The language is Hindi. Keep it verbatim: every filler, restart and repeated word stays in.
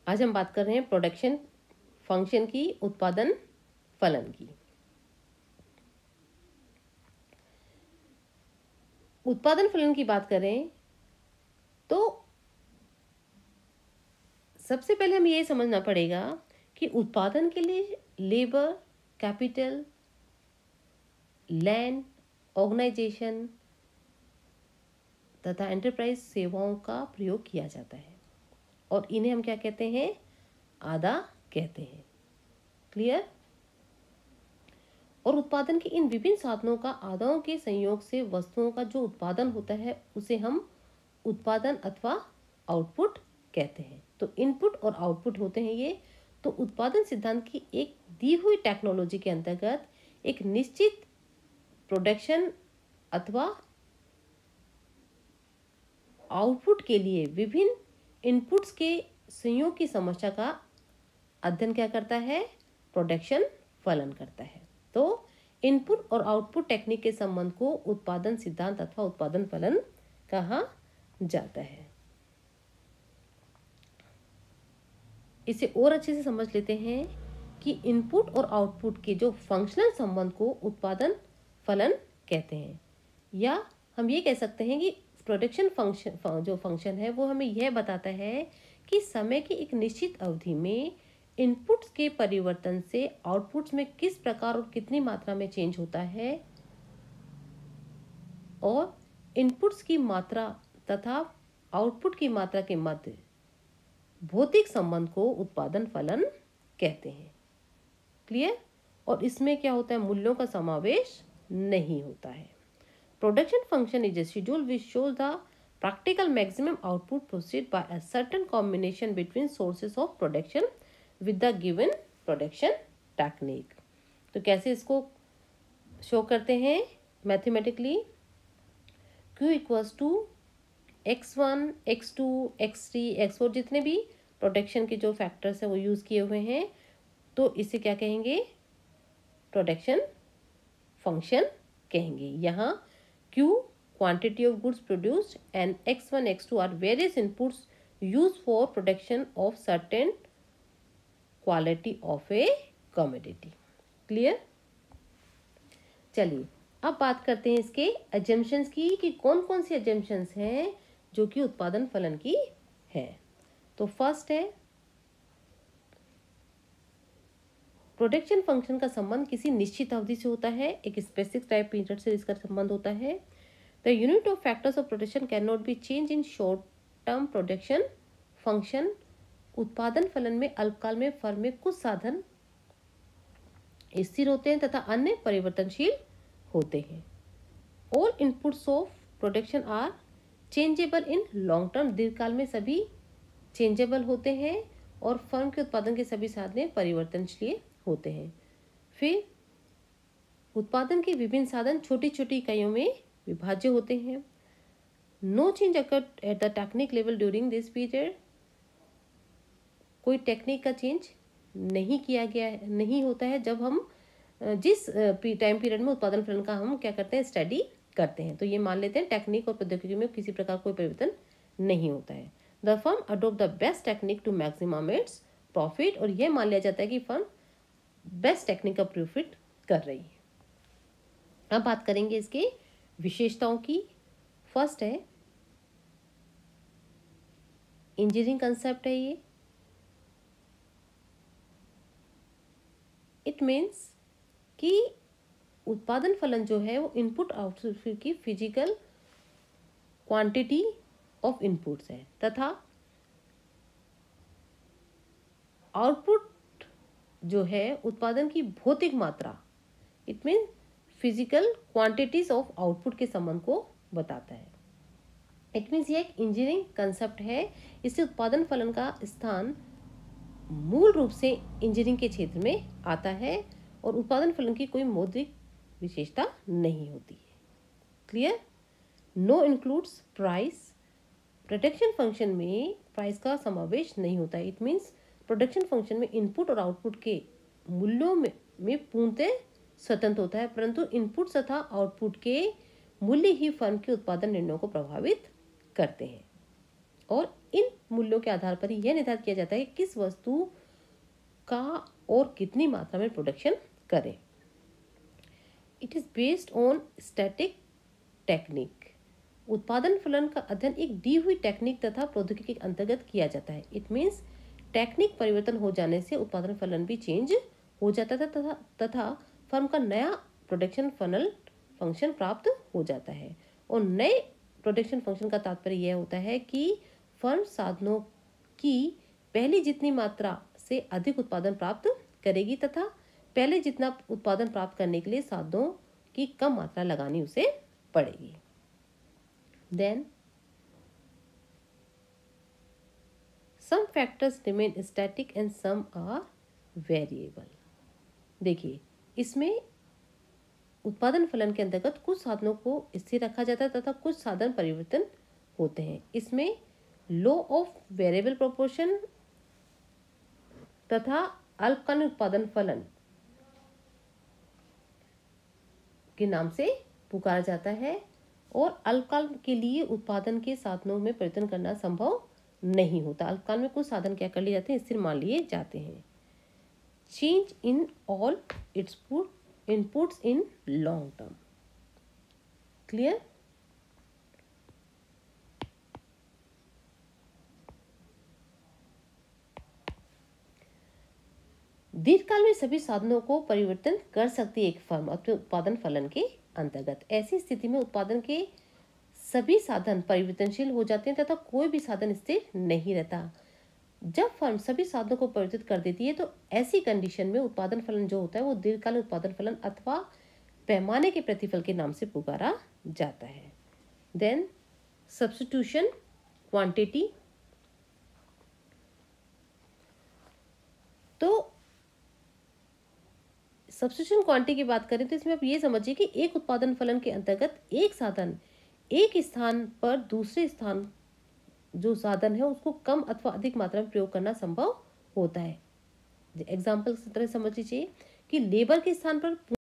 आज हम बात कर रहे हैं प्रोडक्शन फंक्शन की, उत्पादन फलन की। उत्पादन फलन की बात करें तो सबसे पहले हमें ये समझना पड़ेगा कि उत्पादन के लिए लेबर, कैपिटल, लैंड, ऑर्गेनाइजेशन तथा एंटरप्राइज सेवाओं का प्रयोग किया जाता है और इन्हें हम क्या कहते हैं? आदा कहते हैं। क्लियर? और उत्पादन के इन विभिन्न साधनों का आदाओं के संयोग से वस्तुओं का जो उत्पादन होता है उसे हम उत्पादन अथवा आउटपुट कहते हैं। तो इनपुट और आउटपुट होते हैं ये। तो उत्पादन सिद्धांत की एक दी हुई टेक्नोलॉजी के अंतर्गत एक निश्चित प्रोडक्शन अथवा आउटपुट के लिए विभिन्न इनपुट्स के संयोग की समस्या का अध्ययन क्या करता है? प्रोडक्शन फलन करता है। तो इनपुट और आउटपुट टेक्निक के संबंध को उत्पादन सिद्धांत अथवा उत्पादन फलन कहा जाता है। इसे और अच्छे से समझ लेते हैं कि इनपुट और आउटपुट के जो फंक्शनल संबंध को उत्पादन फलन कहते हैं, या हम ये कह सकते हैं कि प्रोडक्शन फंक्शन जो फंक्शन है वो हमें यह बताता है कि समय की एक निश्चित अवधि में इनपुट्स के परिवर्तन से आउटपुट्स में किस प्रकार और कितनी मात्रा में चेंज होता है, और इनपुट्स की मात्रा तथा आउटपुट की मात्रा के मध्य भौतिक संबंध को उत्पादन फलन कहते हैं। क्लियर? और इसमें क्या होता है? मूल्यों का समावेश नहीं होता है। Production function is a schedule which shows the practical maximum output proceed by a certain combination between sources of production with the given production technique। तो कैसे इसको शो करते हैं mathematically? Q equals to X one, X two, X three, X four जितने भी प्रोडक्शन के जो फैक्टर्स हैं वो यूज किए हुए हैं, तो इसे क्या कहेंगे? प्रोडक्शन फंक्शन कहेंगे। यहाँ Q quantity of goods produced and X one, X two are various inputs used for production of certain quality of a commodity। Clear? चलिए अब बात करते हैं इसके assumptions की कि कौन कौन सी assumptions हैं जो कि उत्पादन फलन की है। तो फर्स्ट है, प्रोडक्शन फंक्शन का संबंध किसी निश्चित अवधि से होता है, एक स्पेसिफिक टाइम पीरियड से इसका संबंध होता है। The unit of factors of production cannot be changed in short term production function। उत्पादन फलन में अल्पकाल में फर्म में कुछ साधन स्थिर होते हैं तथा अन्य परिवर्तनशील होते हैं। All inputs of production are changeable in long term। दीर्घकाल में सभी चेंजेबल होते हैं और फर्म के उत्पादन के सभी साधन परिवर्तनशील होते हैं। फिर उत्पादन के विभिन्न साधन छोटी छोटी इकाइयों में विभाज्य होते हैं। No change occurred at the technique level during this period. कोई टेक्निक का चेंज नहीं किया गया है, नहीं होता है जब हम जिस टाइम पीरियड में उत्पादन फलन का हम क्या करते हैं? स्टडी करते हैं। तो ये मान लेते हैं टेक्निक और प्रौद्योगिकी में किसी प्रकार कोई परिवर्तन नहीं होता है। The firm adopt the best technique to maximum its profit. और यह मान लिया जाता है कि फर्म बेस्ट टेक्निक का प्रॉफिट कर रही है। अब बात करेंगे इसके विशेषताओं की। फर्स्ट है इंजीनियरिंग कंसेप्ट है ये। इट मीन्स कि उत्पादन फलन जो है वो इनपुट आउटपुट की फिजिकल क्वांटिटी ऑफ इनपुट्स है तथा आउटपुट जो है उत्पादन की भौतिक मात्रा, it mean physical quantities of output के संबंध को बताता है। इट मीन्स ये एक इंजीनियरिंग कंसेप्ट है। इससे उत्पादन फलन का स्थान मूल रूप से इंजीनियरिंग के क्षेत्र में आता है और उत्पादन फलन की कोई मौद्रिक विशेषता नहीं होती है। Clear? No includes price. Production function में प्राइस का समावेश नहीं होता है। इट मीन्स प्रोडक्शन फंक्शन में इनपुट और आउटपुट के मूल्यों में, में पूर्णतः स्वतंत्र होता है, परंतु इनपुट तथा आउटपुट के मूल्य ही फर्म के उत्पादन निर्णयों को प्रभावित करते हैं। और इन मूल्यों के आधार पर ही यह निर्धारित किया जाता है कि किस वस्तु का और कितनी मात्रा में प्रोडक्शन करें। It is based on static technique. उत्पादन फलन का अध्ययन एक दी हुई टेक्निक तथा प्रौद्योगिकी के अंतर्गत किया जाता है। इट मीन्स टेक्निक परिवर्तन हो जाने से उत्पादन फलन भी चेंज हो जाता था तथा तथा फर्म का नया प्रोडक्शन फनल फंक्शन प्राप्त हो जाता है। और नए प्रोडक्शन फंक्शन का तात्पर्य यह होता है कि फर्म साधनों की पहले जितनी मात्रा से अधिक उत्पादन प्राप्त करेगी तथा पहले जितना उत्पादन प्राप्त करने के लिए साधनों की कम मात्रा लगानी उसे पड़ेगी। Then some factors remain static and some are variable. देखिए, इसमें उत्पादन फलन के अंतर्गत कुछ साधनों को स्थिर रखा जाता है तथा कुछ साधन परिवर्तन होते हैं। इसमें लॉ ऑफ वेरिएबल प्रोपोर्शन तथा अल्पकालीन उत्पादन फलन के नाम से पुकारा जाता है। और अल्पकाल के लिए उत्पादन के साधनों में परिवर्तन करना संभव नहीं होता। अल्पकाल में कुछ साधन क्या कर लिए जाते हैं, स्थिर मान लिए जाते हैं। Change in all its inputs in long term. Clear? दीर्घकाल में सभी साधनों को परिवर्तन कर सकती है एक फर्म अपने उत्पादन फलन के अंतर्गत। ऐसी स्थिति में उत्पादन के सभी साधन परिवर्तनशील हो जाते हैं तथा कोई भी साधन स्थिर नहीं रहता। जब फर्म सभी साधनों को परिवर्तित कर देती है तो ऐसी कंडीशन में उत्पादन फलन जो होता है वो दीर्घकालीन उत्पादन फलन अथवा पैमाने के प्रतिफल के नाम से पुकारा जाता है। Then substitution quantity. तो सब्स्टिट्यूशन क्वांटिटी की बात करें तो इसमें आप ये समझिए कि एक उत्पादन फलन के अंतर्गत एक साधन एक स्थान पर दूसरे स्थान जो साधन है उसको कम अथवा अधिक मात्रा में प्रयोग करना संभव होता है। एग्जाम्पल की तरह समझ लीजिए कि लेबर के स्थान पर